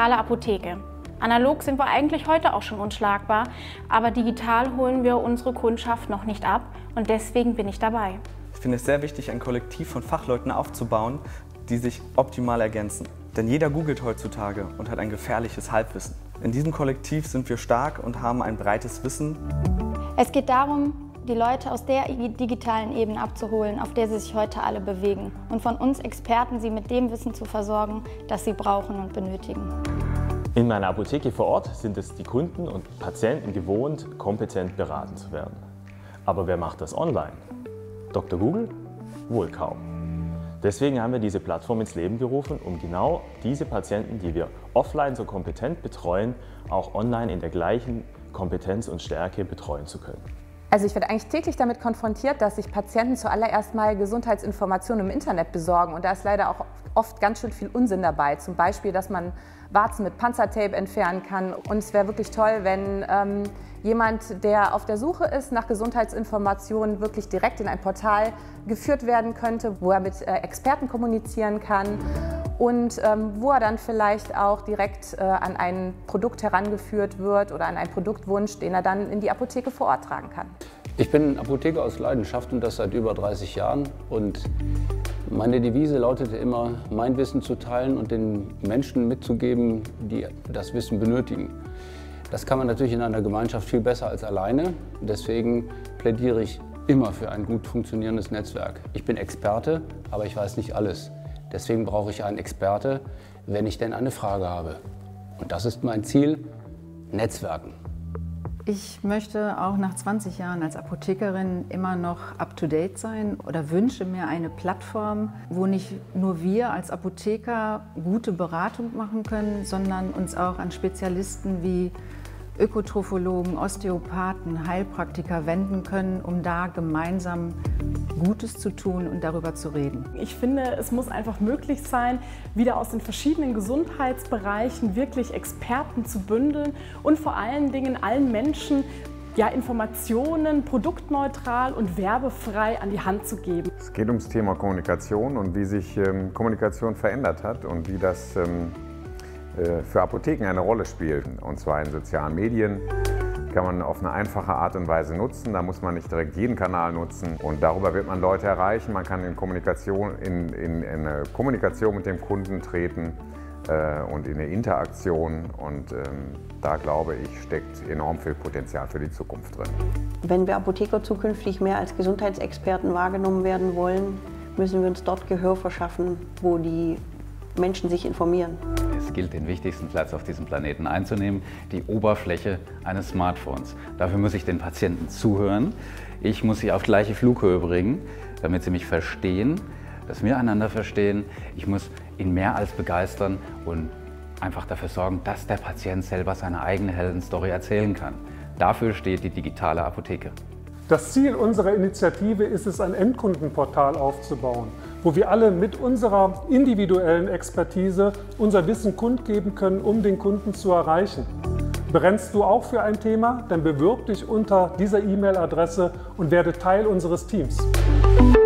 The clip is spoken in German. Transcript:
digitale Apotheke. Analog sind wir eigentlich heute auch schon unschlagbar, aber digital holen wir unsere Kundschaft noch nicht ab und deswegen bin ich dabei. Ich finde es sehr wichtig, ein Kollektiv von Fachleuten aufzubauen, die sich optimal ergänzen. Denn jeder googelt heutzutage und hat ein gefährliches Halbwissen. In diesem Kollektiv sind wir stark und haben ein breites Wissen. Es geht darum, die Leute aus der digitalen Ebene abzuholen, auf der sie sich heute alle bewegen. Und von uns Experten sie mit dem Wissen zu versorgen, das sie brauchen und benötigen. In meiner Apotheke vor Ort sind es die Kunden und Patienten gewohnt, kompetent beraten zu werden. Aber wer macht das online? Dr. Google? Wohl kaum. Deswegen haben wir diese Plattform ins Leben gerufen, um genau diese Patienten, die wir offline so kompetent betreuen, auch online in der gleichen Kompetenz und Stärke betreuen zu können. Also ich werde eigentlich täglich damit konfrontiert, dass sich Patienten zuallererst mal Gesundheitsinformationen im Internet besorgen. Und da ist leider auch oft ganz schön viel Unsinn dabei. Zum Beispiel, dass man Warzen mit Panzertape entfernen kann. Und es wäre wirklich toll, wenn jemand, der auf der Suche ist nach Gesundheitsinformationen, wirklich direkt in ein Portal geführt werden könnte, wo er mit Experten kommunizieren kann und wo er dann vielleicht auch direkt an ein Produkt herangeführt wird oder an einen Produktwunsch, den er dann in die Apotheke vor Ort tragen kann. Ich bin Apotheker aus Leidenschaft und das seit über 30 Jahren. Und meine Devise lautete immer, mein Wissen zu teilen und den Menschen mitzugeben, die das Wissen benötigen. Das kann man natürlich in einer Gemeinschaft viel besser als alleine. Deswegen plädiere ich immer für ein gut funktionierendes Netzwerk. Ich bin Experte, aber ich weiß nicht alles. Deswegen brauche ich einen Experte, wenn ich denn eine Frage habe. Und das ist mein Ziel, Netzwerken. Ich möchte auch nach 20 Jahren als Apothekerin immer noch up-to-date sein oder wünsche mir eine Plattform, wo nicht nur wir als Apotheker gute Beratung machen können, sondern uns auch an Spezialisten wie Ökotrophologen, Osteopathen, Heilpraktiker wenden können, um da gemeinsam Gutes zu tun und darüber zu reden. Ich finde, es muss einfach möglich sein, wieder aus den verschiedenen Gesundheitsbereichen wirklich Experten zu bündeln und vor allen Dingen allen Menschen Informationen produktneutral und werbefrei an die Hand zu geben. Es geht ums Thema Kommunikation und wie sich Kommunikation verändert hat und wie das für Apotheken eine Rolle spielt. Und zwar in sozialen Medien kann man auf eine einfache Art und Weise nutzen. Da muss man nicht direkt jeden Kanal nutzen. Und darüber wird man Leute erreichen. Man kann in eine Kommunikation mit dem Kunden treten und in eine Interaktion. Und da glaube ich, steckt enorm viel Potenzial für die Zukunft drin. Wenn wir Apotheker zukünftig mehr als Gesundheitsexperten wahrgenommen werden wollen, müssen wir uns dort Gehör verschaffen, wo die Menschen sich informieren. Es gilt, den wichtigsten Platz auf diesem Planeten einzunehmen, die Oberfläche eines Smartphones. Dafür muss ich den Patienten zuhören. Ich muss sie auf gleiche Flughöhe bringen, damit sie mich verstehen, dass wir einander verstehen. Ich muss ihn mehr als begeistern und einfach dafür sorgen, dass der Patient selber seine eigene Heldenstory erzählen kann. Dafür steht die digitale Apotheke. Das Ziel unserer Initiative ist es, ein Endkundenportal aufzubauen, wo wir alle mit unserer individuellen Expertise unser Wissen kundgeben können, um den Kunden zu erreichen. Brennst du auch für ein Thema? Dann bewirb dich unter dieser E-Mail-Adresse und werde Teil unseres Teams.